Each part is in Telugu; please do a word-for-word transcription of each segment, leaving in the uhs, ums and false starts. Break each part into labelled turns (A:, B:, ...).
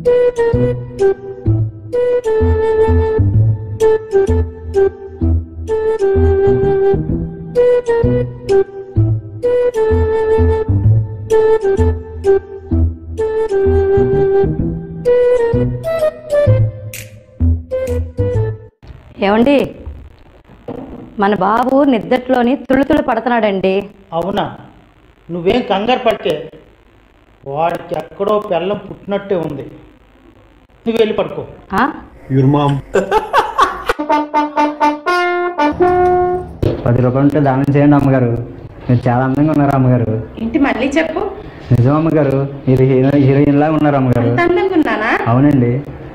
A: ఏమండి, మన బాబు నిద్దట్లోని తుళ్ళుతుళ్ళు పడుతున్నాడండి.
B: అవునా? నువ్వేం కంగారు పట్టే, వాడికి ఎక్కడో పిల్లం పుట్టినట్టే ఉంది. నువ్వు వెళ్ళి పడుకో.
C: పది రూపాయలు ఉంటే దానం చేయండి అమ్మగారు. మీరు చాలా అందంగా ఉన్నారు అమ్మగారు.
A: ఇంటి మళ్ళీ చెప్పు.
C: నిజం అమ్మగారు, మీరు హీరో హీరోయిన్ లాగా ఉన్నారు అమ్మగారు. అవునండి.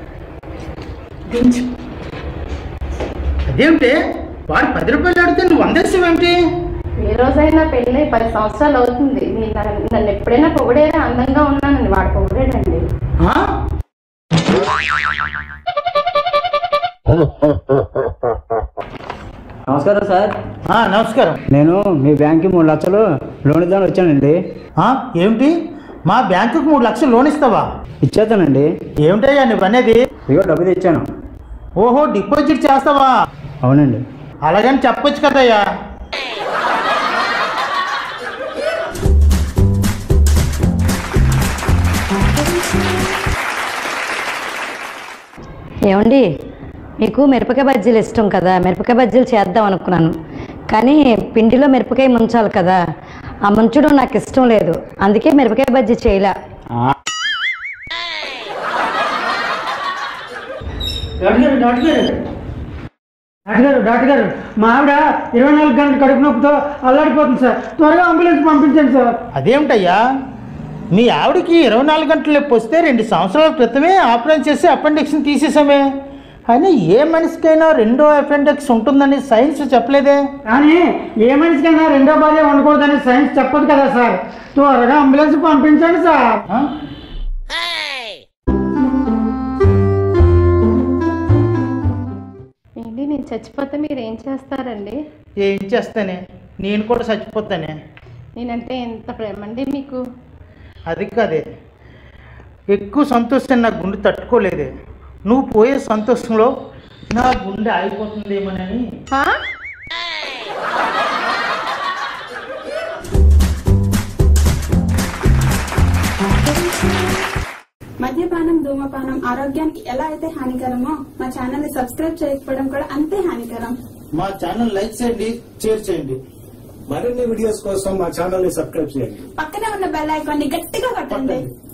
B: అదేమిటి వాడు పది రూపాయలు అడిగితే నువ్వు వందేసేవేంటి?
A: ఏ రోజైనా పెళ్ళి పది సంవత్సరాలు అవుతుంది. నన్ను ఎప్పుడైనా పొగిడేరా అందంగా ఉన్నానని వాడు పొగిడాడండి.
C: నమస్కారం సార్.
B: నమస్కారం.
C: నేను మీ బ్యాంక్కి మూడు లక్షలు లోన్ ఇద్దామని వచ్చానండి.
B: ఏమిటి, మా బ్యాంకుకి మూడు లక్షలు లోన్ ఇస్తావా?
C: ఇచ్చేస్తానండి.
B: ఏమిటయ్యా నువ్వు అనేది?
C: ఇదిగో డబ్బు తెచ్చాను.
B: ఓహో, డిపాజిట్ చేస్తావా?
C: అవునండి.
B: అలాగని చెప్పొచ్చు కదయ్యా.
A: ఏమండి, మీకు మిరపకాయ బజ్జీలు ఇష్టం కదా, మిరపకాయ బజ్జీలు చేద్దాం అనుకున్నాను. కానీ పిండిలో మిరపకాయ ముంచాలి కదా, ఆ ముంచడం నాకు ఇష్టం లేదు. అందుకే మిరపకాయ బజ్జీ చేయలే.
D: డాక్టర్ గారు డాక్టర్ గారు మా ఆవిడ ఇరవై నాలుగు గంటల కడుపు నొప్పితో అల్లాడిపోతుంది సార్. త్వరగా అంబులెన్స్ పంపించండి సార్.
B: అదేమిటయ్యా, మీ ఆవిడకి ఇరవై నాలుగు గంటలు నొప్పి వస్తే రెండు సంవత్సరాల క్రితమే ఆపరేషన్ చేసి అపెండిక్స్ని తీసేసామే. కానీ ఏ మనిషికైనా రెండో అపెండిక్స్ ఉంటుందని సైన్స్ చెప్పలేదే.
D: కానీ ఏ మనిషికైనా రెండో భార్య ఉండకూడదని సైన్స్ చెప్పదు కదా సార్. త్వరగా అంబులెన్స్ పంపించండి సార్.
A: ఏంటి, నేను చచ్చిపోతే మీరు ఏం చేస్తారండి?
B: ఏం చేస్తానే, నేను కూడా చచ్చిపోతానే.
A: నేనంటే ఎంత ప్రేమ అండి మీకు?
B: అది కాదే, ఎక్కువ సంతోషం నా గుండె తట్టుకోలేదే. నువ్వు పోయే సంతోషంలో నా గుండె ఆగిపోతుందేమోనని.
E: మద్యపానం, ధూమపానం ఆరోగ్యానికి ఎలా అయితే హానికరమో మా ఛానల్ ని సబ్స్క్రైబ్ చేయకపోవడం కూడా అంతే హానికరం.
B: మా ఛానల్ లైక్ చేయండి, షేర్ చేయండి.
F: మరిన్ని వీడియోస్ కోసం మా ఛానల్ ని సబ్స్క్రైబ్ చేయండి.
E: పక్కనే ఉన్న బెల్ ఐకాన్ ని గట్టిగా కొట్టండి.